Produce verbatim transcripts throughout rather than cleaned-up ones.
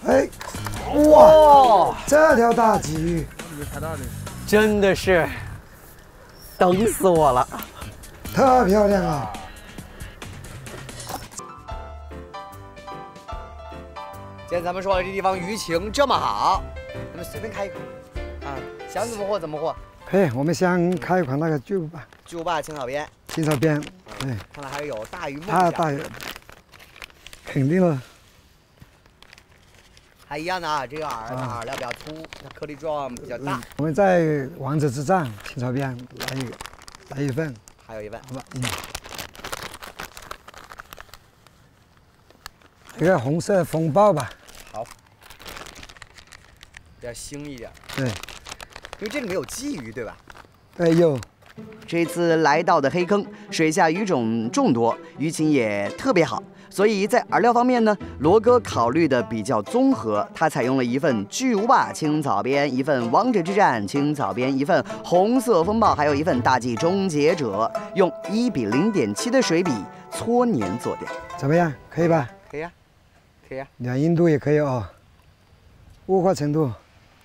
哎，哇，这条大鲫鱼， 太大了， 真的是等死我了， 特漂亮啊！ 既然咱们说了这地方鱼情这么好，咱们随便开一口啊，想怎么货怎么货。 可以，我们想开一款那个巨无霸， 巨无霸青草边， 青草边，对， 看来还有大鱼梦想。 大大鱼，肯定了。 还一样的啊，这个饵它饵料比较粗，它颗粒状比较大。 嗯、我们在王者之战青草边来一个，来一份， 还有一份， 好吧，嗯。一个红色风暴吧。 好，比较腥一点。 对， 因为这里面有鲫鱼，对吧？ 对，有。 这次来到的黑坑，水下鱼种众多，鱼情也特别好。所以在饵料方面呢，罗哥考虑的比较综合，他采用了一份巨无霸青草边，一份王者之战青草边，一份红色风暴，还有一份大鲫终结者，用一比零点七的水比搓黏做掉。 怎么样？可以吧？ 可以啊，可以啊。 两硬度也可以哦，雾化程度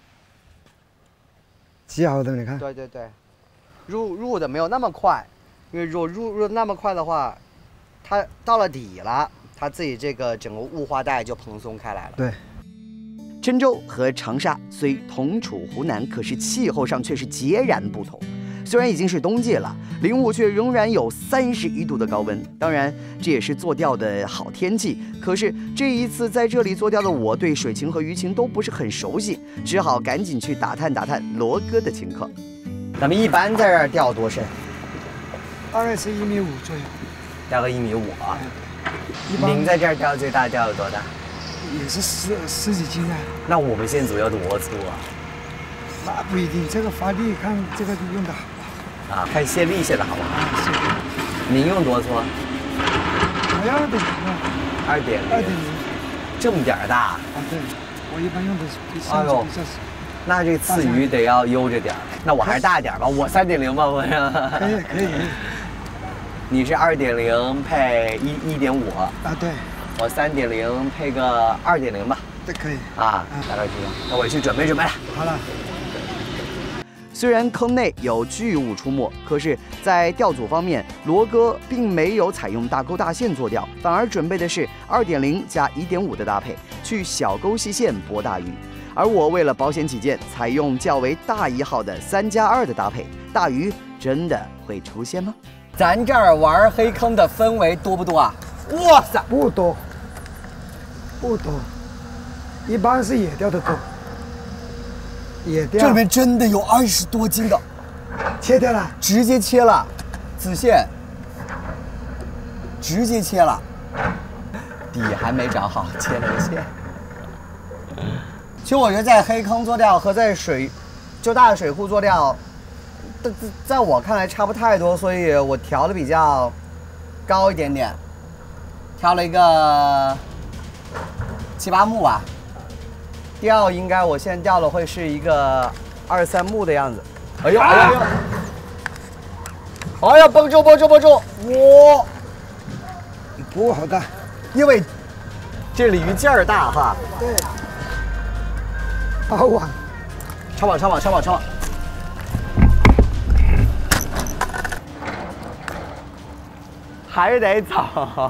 极好的，你看。 对对对，入入的没有那么快，因为如果入入那么快的话，它到了底了。它自己这个整个雾化带就蓬松开来了。 对， 郴州和长沙虽同处湖南，可是气候上却是截然不同。虽然已经是冬季了，灵雾却仍然有三十一度的高温。当然，这也是做钓的好天气。可是这一次在这里做钓的我，对水情和鱼情都不是很熟悉，只好赶紧去打探打探罗哥的情况。咱们一般在这儿钓多深？ 大概是一米五左右。 钓个一米五啊。 您在这儿钓最大钓有多大？ 也是十十几斤啊。 那我们线组要多粗啊？ 那不一定，这个发力看这个用的好不好。啊，看线力线的好不好？ 啊，是。 您用多粗？ 我要二点零啊。 二点零。二点零。这么点儿大？ 啊，对，我一般用的比上比较少。 那这刺鱼得要悠着点儿。那我还是大点吧，我三点零吧，我。 可以可以。 你是二点零配一一点五啊？对， 我三点零配个二点零吧。 这可以啊，大概知道。那我去准备准备了。 好了。 虽然坑内有巨物出没，可是，在钓组方面，罗哥并没有采用大钩大线做钓，反而准备的是二点零加一点五的搭配，去小钩细线博大鱼。而我为了保险起见，采用较为大一号的三加二的搭配，大鱼真的会出现吗？咱这儿玩黑坑的氛围多不多啊？哇塞， 不多，不多，一般是野钓的多。野钓这里面真的有二十多斤的， 切掉了， 直接切了，子线，直接切了，底还没长好，切了个线。其实我觉得在黑坑做钓和在水就大的水库做钓。在在我看来差不太多，所以我调的比较高一点点，调了一个七八目吧。钓应该我现在钓的会是一个二三目的样子。哎呦哎呦哎呦！哎呀，绷住绷住绷住！哇， 不好大， 因为这鲤鱼劲儿大哈。 对。好网， 抄网抄网抄网抄网。还是得走。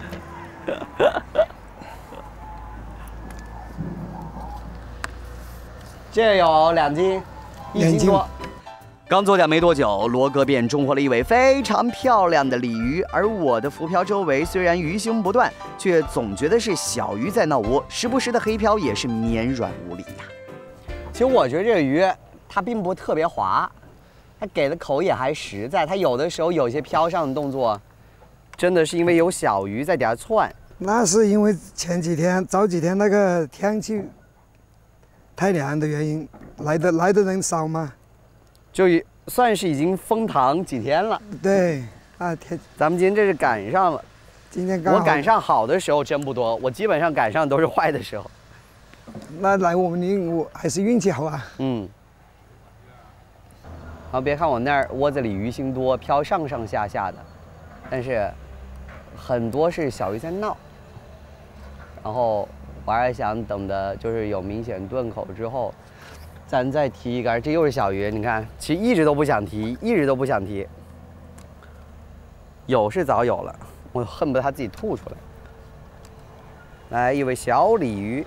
这有两斤，一斤多。刚做钓没多久，罗哥便中获了一尾非常漂亮的鲤鱼。而我的浮漂周围虽然鱼腥不断，却总觉得是小鱼在闹窝，时不时的黑漂也是绵软无力呀。其实我觉得这个鱼它并不特别滑，它给的口也还实在。它有的时候有些漂上的动作。真的是因为有小鱼在底下窜， 那是因为前几天、早几天那个天气太凉的原因，来的来的人少嘛， 就算是已经封塘几天了。 对，啊天， 咱们今天这是赶上了。 今天刚好我赶上好的时候真不多，我基本上赶上都是坏的时候。 那来我们宁我还是运气好啊。 嗯。好，别看我那儿窝子里鱼腥多，漂上上下下的，但是。很多是小鱼在闹，然后我还是想等的，就是有明显顿口之后，咱再提一杆。这又是小鱼，你看，其实一直都不想提，一直都不想提。有是早有了，我恨不得它自己吐出来。来一尾小鲤鱼，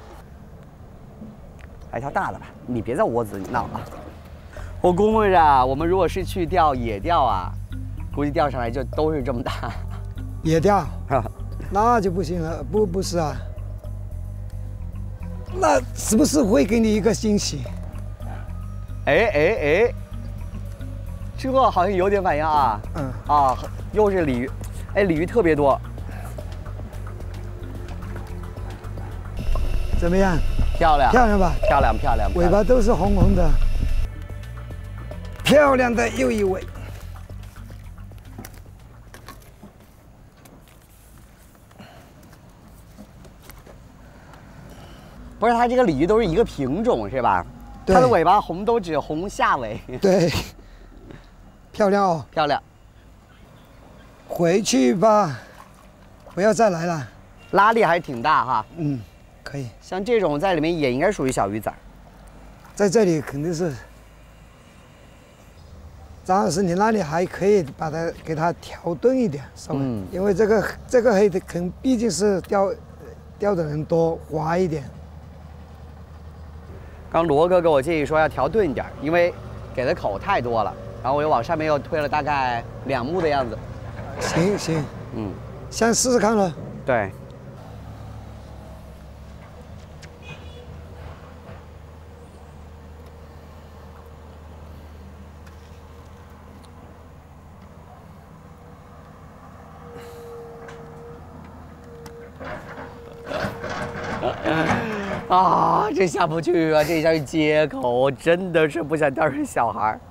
来条大的吧，你别在窝子里闹啊！我估摸着，我们如果是去钓野钓啊，估计钓上来就都是这么大。 野钓，那就不行了，不不是啊。那是不是会给你一个惊喜？ 哎哎哎，这好像有点反应啊。嗯。啊，又是鲤鱼，哎，鲤鱼特别多。 怎么样？ 漂亮。 漂亮吧？ 漂亮漂亮。 尾巴都是红红的，漂亮的又一尾。 不是，它这个鲤鱼都是一个品种是吧？它的尾巴红都只红下尾。对， 漂亮哦， 漂亮。 回去吧，不要再来了。 拉力还是挺大哈。 嗯，可以。 像这种在里面也应该属于小鱼仔。 在这里肯定是。张老师，你那里还可以把它给它调钝一点，稍微，嗯、因为这个这个黑的肯毕竟是钓钓的人多，滑一点。 刚罗哥给我建议说要调钝一点，因为给的口太多了，然后我又往上面又推了大概两目的样子。 行行，嗯，先试试看了。 对。啊，这下不去啊！这下是接口，我真的是不想钓成小孩。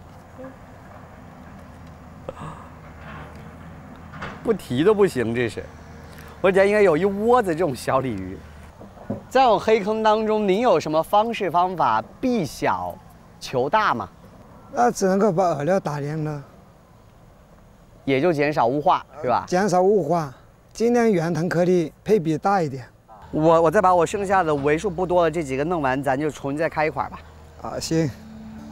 不提都不行，这是。我家应该有一窝子这种小鲤鱼。在我黑坑当中，您有什么方式方法避小求大吗？ 那只能够把饵料打亮了， 也就减少雾化，是吧？ 减少雾化，尽量圆藤颗粒，配比大一点。 我我再把我剩下的为数不多的这几个弄完，咱就重新再开一块吧。 啊，行。